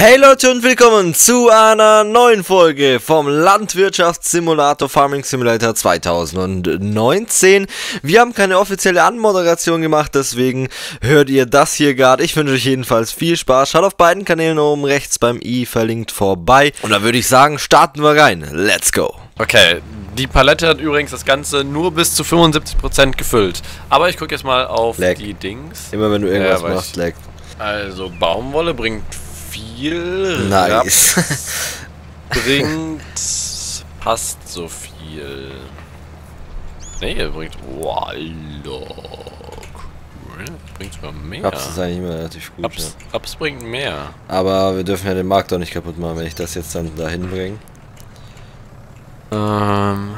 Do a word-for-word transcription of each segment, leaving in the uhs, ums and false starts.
Hey Leute und willkommen zu einer neuen Folge vom Landwirtschaftssimulator Farming Simulator zweitausendneunzehn. Wir haben keine offizielle Anmoderation gemacht, deswegen hört ihr das hier gerade. Ich wünsche euch jedenfalls viel Spaß. Schaut auf beiden Kanälen oben rechts beim i verlinkt vorbei. Und dann würde ich sagen, starten wir rein. Let's go. Okay, die Palette hat übrigens das Ganze nur bis zu fünfundsiebzig Prozent gefüllt. Aber ich gucke jetzt mal auf Lag. die Dings. Immer wenn du irgendwas Ja, machst, lag. Also Baumwolle bringt viel. Nice. Raps bringt fast so viel. Ne, er bringt. Wow, cool. Bringt sogar mehr. Raps ist eigentlich immer relativ gut. Raps, Ja. Raps bringt mehr. Aber wir dürfen ja den Markt auch nicht kaputt machen, wenn ich das jetzt dann dahin bringe. Ähm.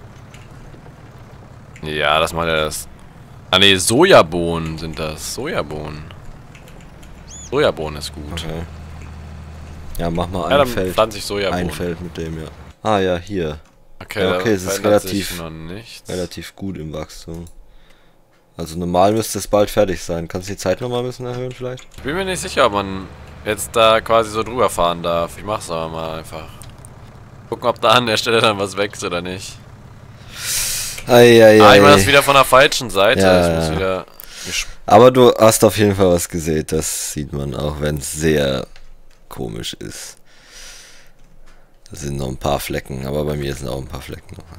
Ja, das macht er das. Ah ne, Sojabohnen sind das. Sojabohnen. Sojabohnen ist gut. Okay. Ja, mach mal ein Ja, dann Feld. pflanze ich Sojabohnen. Ein Feld mit dem, ja. Ah ja, hier. Okay, Ja, okay, da es ist verändert sich relativ- noch nichts. Relativ gut im Wachstum. Also normal müsste es bald fertig sein. Kannst du die Zeit nochmal ein bisschen erhöhen vielleicht? Ich bin mir nicht sicher, ob man jetzt da quasi so drüber fahren darf. Ich mach's aber mal einfach. Gucken, ob da an der Stelle dann was wächst oder nicht. Eieiei. Ah, ich meine, das ist wieder von der falschen Seite. Ja, ich muss ja. wieder... Aber du hast auf jeden Fall was gesehen. Das sieht man auch, wenn es sehr komisch ist. Da sind noch ein paar Flecken, aber bei mir sind auch ein paar Flecken noch.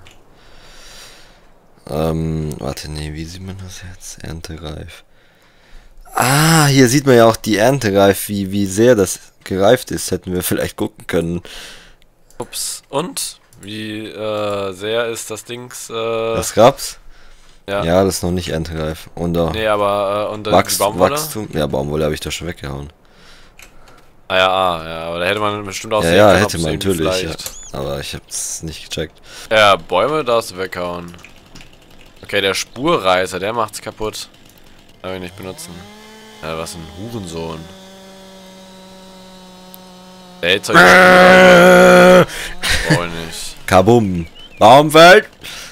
Also, ähm, warte, nee, wie sieht man das jetzt? Erntereif. Ah, hier sieht man ja auch die Erntereif, wie, wie sehr das gereift ist. Hätten wir vielleicht gucken können. Ups. Und? Wie äh, sehr ist das Dings... Äh, Das Raps? ja. Ja, das ist noch nicht erntereif. Und auch Nee, aber... Äh, und äh, Wachs die Baumwolle? Wachstum. Ja, Baumwolle habe ich da schon weggehauen. Ah ja, ah, ja, aber da hätte man bestimmt auch Ja, sehen ja, können, hätte ob's man irgendwie natürlich. Ja. vielleicht... Aber ich hab's nicht gecheckt. Ja, Bäume darfst du weghauen. Okay, der Spurreißer, der macht's kaputt. Darf ich nicht benutzen. Ja, was ein Hurensohn. Der hält Zeug. Brauch ich nicht. Kabum. Baumfeld.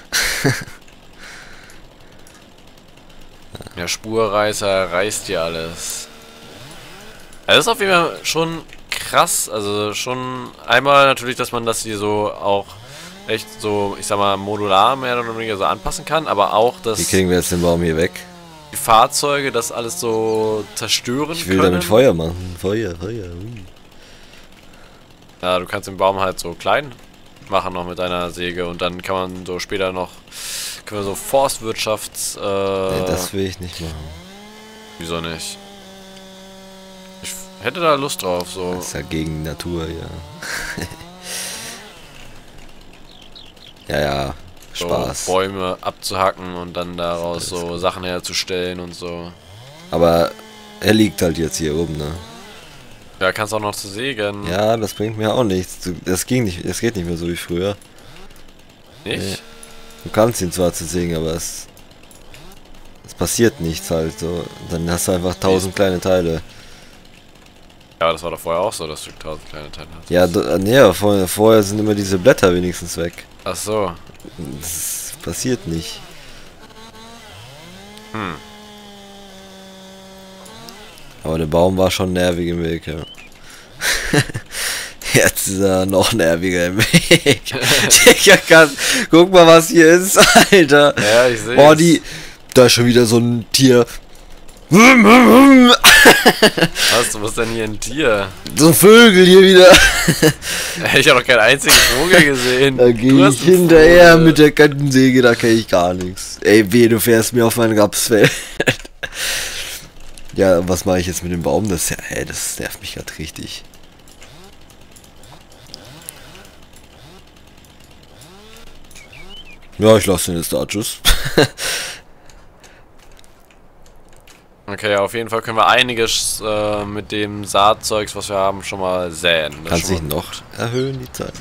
Der Spurreißer reißt hier alles. Ja, das ist auf jeden Fall schon krass. Also schon einmal natürlich, dass man das hier so auch echt so, ich sag mal, modular mehr oder weniger so anpassen kann, aber auch, dass Wie kriegen wir jetzt den Baum hier weg? die Fahrzeuge das alles so zerstören Ich will können. damit Feuer machen. Feuer, Feuer. uh. Ja, du kannst den Baum halt so klein machen noch mit deiner Säge und dann kann man so später noch, können wir so Forstwirtschafts... Äh, Nee, das will ich nicht machen. wieso nicht? Ich hätte da Lust drauf, so. Das ist ja gegen die Natur, ja. Ja, ja. Spaß. So Bäume abzuhacken und dann daraus so Sachen herzustellen und so. Aber er liegt halt jetzt hier oben, ne? Ja, kannst auch noch zu sägen. Ja, das bringt mir auch nichts. Du- Das ging nicht, es geht nicht mehr so wie früher. Nicht? Nee. Du kannst ihn zwar zu sägen, aber es, es passiert nichts halt so. Dann hast du einfach tausend kleine Teile. Ja, das war doch vorher auch so, dass du tausend kleine Teile hast. Ja, do- nee, aber vorher, vorher sind immer diese Blätter wenigstens weg. Ach so. Das passiert nicht. Hm. Aber der Baum war schon nervig im Weg, ja. Jetzt ist er noch nerviger im Weg. Digga, kann- guck mal, was hier ist, Alter. Ja, ich sehe. Boah, die... Da ist schon wieder so ein Tier. Was, du bist denn hier ein Tier? So ein Vögel hier wieder. Ich habe noch keinen einzigen Vogel gesehen. Da Du gehe hast ich einen hinterher Vogel. mit der Kettensäge, da kann ich gar nichts. Ey, weh, du fährst mir auf mein Rapsfeld. Ja, was mache ich jetzt mit dem Baum? Das, ja, ey, das nervt mich gerade richtig. Ja, ich lasse den jetzt da, tschüss. Okay, ja, auf jeden Fall können wir einiges äh, mit dem Saatzeugs, was wir haben, schon mal säen. Das Kannst ist dich schon mal noch erhöhen, die Zeit? gut.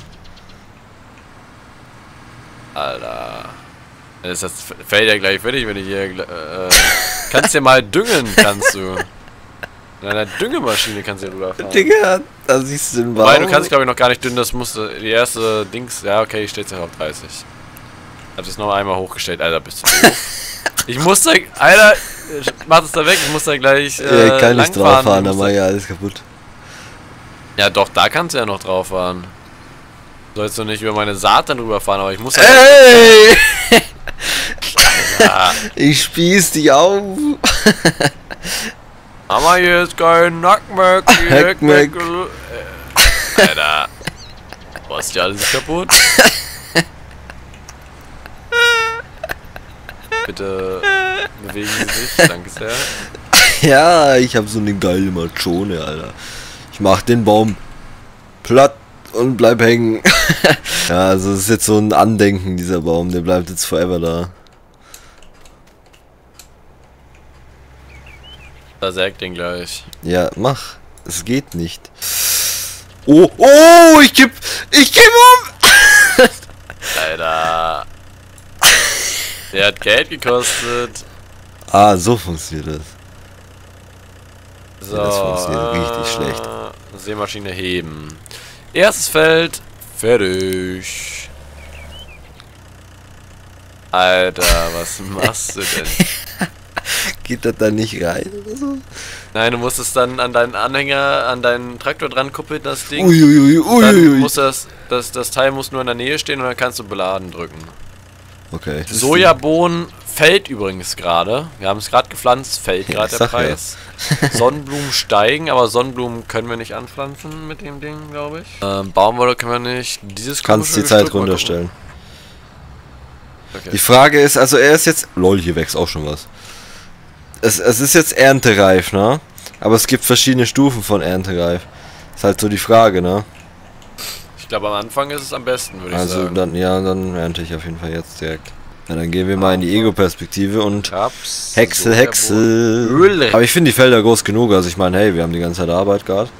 Alter. Das ist das Feld ja gleich fertig, wenn ich hier... Äh, kannst ja mal düngen, kannst du. In einer Düngemaschine kannst du ja rüberfahren. Digga, da siehst du den Baum. Weil du kannst, glaube ich, noch gar nicht düngen, das musste die erste Dings... Ja, okay, ich stehe jetzt auf dreißig. Hab das noch einmal hochgestellt, Alter, bist du doof. Ich muss da... Alter, mach das da weg, ich muss da gleich äh, ja, ich kann nicht drauf langfahren, fahren, ich dann muss mach da- ich alles kaputt. Ja doch, da kannst du ja noch drauf fahren. Du sollst doch nicht über meine Saat dann rüberfahren, aber ich muss ja... Ey! Ja. Ich spieß dich auf. Mama, hier ist kein Nackmeck. Hackmeck. Alter. Was ist ja alles kaputt? Bitte bewegen Sie sich, danke sehr. Ja, ich hab so eine geile Machone, Alter. Ich mach den Baum platt und bleib hängen. Ja, also es ist jetzt so ein Andenken, dieser Baum, der bleibt jetzt forever da. Da sägt den gleich. Ja, mach. Es geht nicht. Oh, oh, ich kipp, ich kipp um! Alter. Der hat Geld gekostet. Ah, so funktioniert das. So, Ja, das funktioniert äh, richtig schlecht. Sämaschine heben. Erstes Feld. Fertig. Alter, was machst du denn? Geht das da nicht rein oder so? Nein, du musst es dann an deinen Anhänger, an deinen Traktor dran kuppeln, das Ding. Uiuiui, Dann uiuiui. muss das, das, das Teil muss nur in der Nähe stehen und dann kannst du beladen drücken. Okay. das ist Sojabohnen fällt übrigens gerade. Wir haben es gerade gepflanzt, fällt Ja, gerade ich der sag ja. Preis. Sonnenblumen steigen, aber Sonnenblumen können wir nicht anpflanzen mit dem Ding, glaube ich. Ähm, Baumwolle können wir nicht. Dieses die- Kannst komische die Zeit Stück mal runterstellen. gucken. Die Okay. Frage ist, also er ist jetzt... Lol, hier wächst auch schon was. Es, es ist jetzt erntereif, ne? Aber es gibt verschiedene Stufen von erntereif. Ist halt so die Frage, ne? Ich glaube, am Anfang ist es am besten, würde ich Also sagen. dann, ja, dann ernte ich auf jeden Fall jetzt direkt. Ja, dann gehen wir mal in die Ego-Perspektive und... Raps, Häcksel, Sojabohnen. Häcksel. Öl. Aber ich finde die Felder groß genug. Also ich meine, hey, wir haben die ganze Zeit Arbeit gehabt.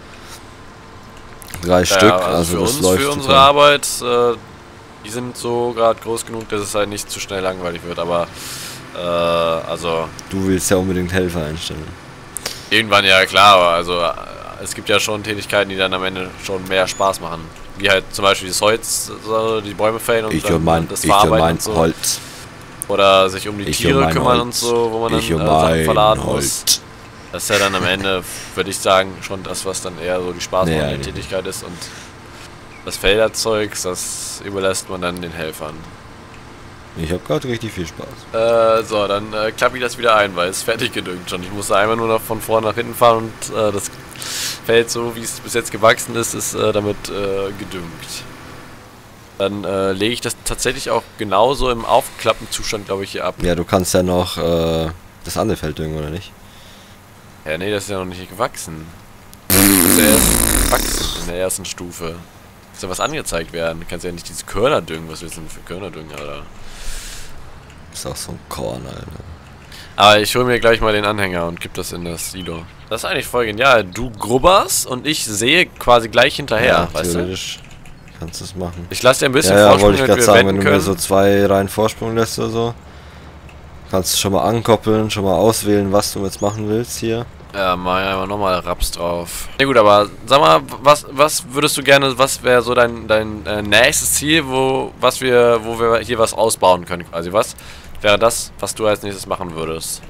Drei Ja, Stück, also, also für das uns, läuft für unsere super. Arbeit, äh, die sind so gerade groß genug, dass es halt nicht zu schnell langweilig wird, aber äh, also Du willst ja unbedingt Helfer einstellen. irgendwann ja klar, aber also äh, es gibt ja schon Tätigkeiten, die dann am Ende schon mehr Spaß machen. Wie halt zum Beispiel das Holz, so, die Bäume fällen und Ich dann und mein, das ich und Verarbeiten mein und so. Holz. Oder sich um die Ich Tiere und mein kümmern Holz. und so, wo man dann Ich und äh, Sachen mein verladen muss. Holz. Das ist ja dann am Ende, würde ich sagen, schon das, was dann eher so die spaßmachende Nee, nee. Tätigkeit ist. Und das Felderzeugs, das überlässt man dann den Helfern. Ich habe gerade richtig viel Spaß. Äh, so, dann äh, klappe ich das wieder ein, weil es fertig gedüngt schon. Ich musste einmal nur noch von vorne nach hinten fahren und äh, das Feld, so wie es bis jetzt gewachsen ist, ist äh, damit äh, gedüngt. Dann äh, lege ich das tatsächlich auch genauso im Aufklappenzustand, glaube ich, hier ab. Ja, du kannst ja noch äh, das andere Feld düngen, oder nicht? Ja, nee, das ist ja noch nicht gewachsen. Das ist ja erst gewachsen in der ersten Stufe. Muss ja was angezeigt werden. Du kannst ja nicht diese Körner düngen. Was willst du denn für Körner düngen, Alter? Ist auch so ein Korn, Alter. Aber ich hole mir gleich mal den Anhänger und gebe das in das Silo. Das ist eigentlich voll genial. Du grubberst und ich sehe quasi gleich hinterher, weißt du? theoretisch kannst du es machen. Ich lasse dir ein bisschen Ja, ja, Vorsprung, wollte ich damit gerade wir sagen, wenn wenden du mir können. so zwei Reihen Vorsprung lässt oder so, kannst du schon mal ankoppeln, schon mal auswählen, was du jetzt machen willst hier. Ja, mach ja nochmal Raps drauf. Ja gut, aber sag mal, was, was würdest du gerne, was wäre so dein, dein äh, nächstes Ziel, wo, was wir, wo wir hier was ausbauen können quasi? Was wäre das, was du als nächstes machen würdest?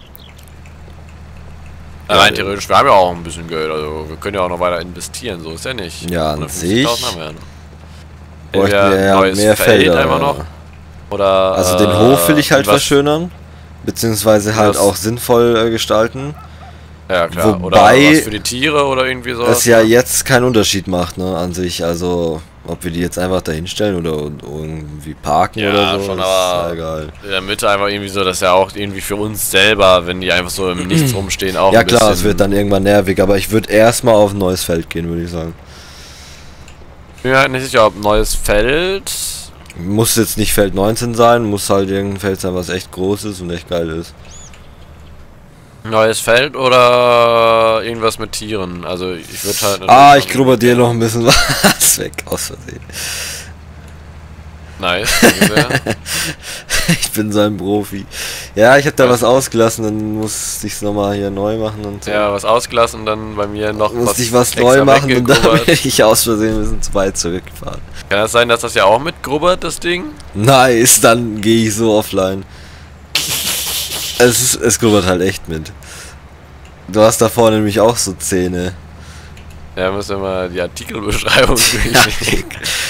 Ja, rein theoretisch, wir haben ja auch ein bisschen Geld, also wir können ja auch noch weiter investieren, so ist ja nicht. Ja, an sich hundertfünfzigtausend haben wir ja noch. bräuchten Entweder wir ja neues mehr Feld Felder. einfach noch, oder Also den äh, Hof will ich halt irgendwas- verschönern, beziehungsweise halt Das- auch sinnvoll äh, gestalten. Ja klar, Wobei oder was für die Tiere oder irgendwie sowas. Es ja jetzt keinen Unterschied macht, ne, an sich. Also, ob wir die jetzt einfach da hinstellen oder irgendwie parken Ja, oder so, schon, ist aber- ja egal. In der Mitte einfach irgendwie so, dass ja auch irgendwie für uns selber, wenn die einfach so im Nichts rumstehen, auch Ja ein klar, es bisschen- wird dann irgendwann nervig, aber ich würde erstmal auf ein neues Feld gehen, würde ich sagen. Ich bin mir halt nicht sicher, ob ein neues Feld. Muss jetzt nicht Feld neunzehn sein, muss halt irgendein Feld sein, was echt groß ist und echt geil ist. Neues Feld oder irgendwas mit Tieren. Also ich würde halt. Ah, natürlich ich grubber dir noch ein bisschen was weg, aus Versehen. Nice, danke sehr. Ich bin so ein Profi. Ja, ich habe da was ausgelassen, dann muss ich's nochmal hier neu machen und so. Ja, was ausgelassen, dann bei mir noch Muss was ich was extra neu machen und dann weggegrubbert. bin ich aus Versehen ein bisschen zu weit zurückgefahren. Kann das sein, dass das ja auch mitgrubbert, das Ding? Nice, dann gehe ich so offline. Es, ist, es grubbert halt echt mit. Du hast da vorne nämlich auch so Zähne. Ja, müssen wir mal die Artikelbeschreibung durchlesen.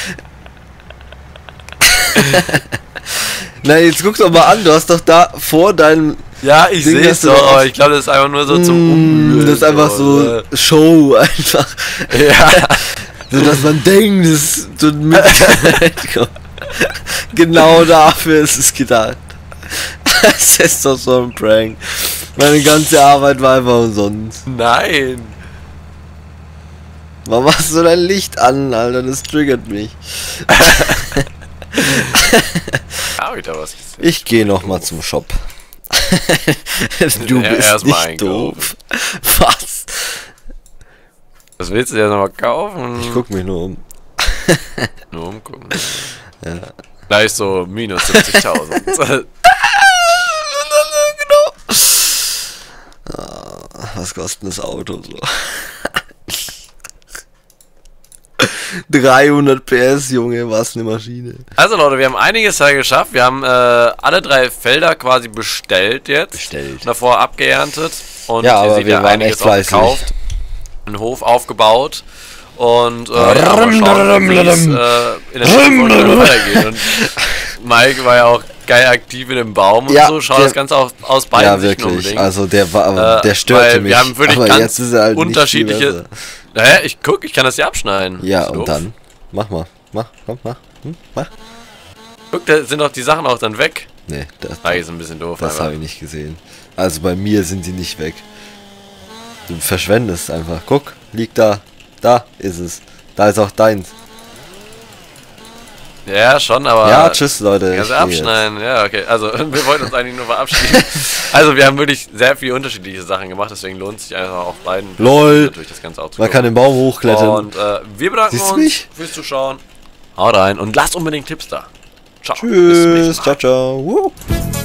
Na, jetzt guck doch mal an, du hast doch da vor deinem... Ja, ich Ding, sehe es dass du doch, da- aber ich glaube, das ist einfach nur so zum Umwühlen. Das ist einfach so oder? Show, einfach. Ja. So, dass man denkt, das tut mit. Genau dafür ist es gedacht. Das ist doch so ein Prank. Meine ganze Arbeit war einfach umsonst. Nein. Warum machst du dein Licht an, Alter? Das triggert mich. Hab ich da was gesehen? Ich gehe nochmal zum Shop. Du Ja, bist erst mal nicht einkaufen. doof. Was? Was willst du dir nochmal kaufen? Ich guck mich nur um. Nur umgucken. Ja. Gleich so minus siebzigtausend. Ah, was kostet das Auto so? dreihundert P S, Junge, was eine Maschine. Also Leute, wir haben einiges da geschafft. Wir haben äh, alle drei Felder quasi bestellt jetzt. Bestellt. Davor abgeerntet. Und Ja, ihr aber seht wir ja waren einiges echt auch fleißig. gekauft. Einen Hof aufgebaut. Und äh, ja, mal schauen, wie es äh, in der Zukunft weitergeht. Und Mike war ja auch geil aktiv in dem Baum und Ja, so. Schaut der- das Ganze auch aus beiden Ja, Sichten wirklich. unbedingt. Also der war, Äh, der störte weil mich. wir haben wirklich aber ganz jetzt ist er halt unterschiedliche. Nicht viel besser. Naja, ich guck, ich kann das ja abschneiden. Ja, Ist und doof. dann? Mach mal. Mach, komm, mach. Hm, mach. Guck, da sind doch die Sachen auch dann weg. Nee, das, Ah, ist ein bisschen doof. das einfach. habe ich nicht gesehen. Also bei mir sind die nicht weg. Du verschwendest einfach. Guck, liegt da. Da ist es. Da ist auch deins. Ja, schon, aber. Ja, tschüss, Leute. Kannst ich du geh jetzt. abschneiden, ja, okay. Also, wir wollten uns eigentlich nur verabschieden. Also, wir haben wirklich sehr viele unterschiedliche Sachen gemacht, deswegen lohnt es sich einfach auf beiden. Lol. Natürlich das Ganze auch zu Man kann den Baum hochklettern. Und äh, wir bedanken Siehst du uns mich? fürs Zuschauen. Haut rein und lasst unbedingt Tipps da. Ciao. Bis zum Tschüss. nächsten Mal. Ciao, ciao. Woo.